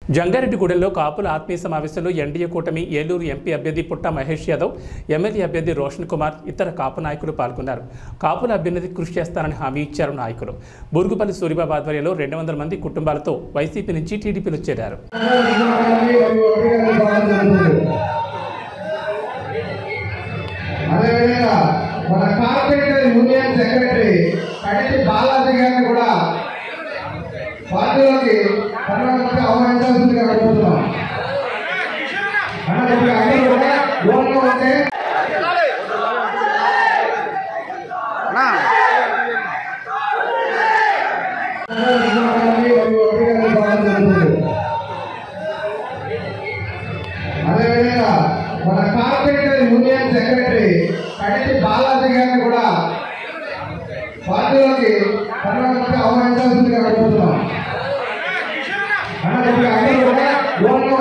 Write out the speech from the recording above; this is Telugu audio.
జంగారెడ్డిగూడెంలో కాపుల ఆత్మీయ సమావేశంలో ఎన్డీఏ కూటమి ఏలూరు ఎంపీ అభ్యర్థి పుట్ట మహేష్ యాదవ్, ఎమ్మెల్యే అభ్యర్థి రోషన్ కుమార్, ఇతర కాపు నాయకులు పాల్గొన్నారు. కాపుల అభ్యున్నతికి కృషి చేస్తారని హామీ ఇచ్చారు నాయకులు. బురుగుపల్లి సూరిబాబు ఆధ్వర్యంలో 200 మంది కుటుంబాలతో వైసీపీ నుంచి టీడీపీలో చేరారు. ఆహ్వానించాల్సిందిగా కోరుతున్నాం. అదేవిధంగా మన corporator union secretary Kaditi Balaji గారిని కూడా పార్టీలోకి ఆహ్వానించాల్సిందిగా కోరుతున్నాం.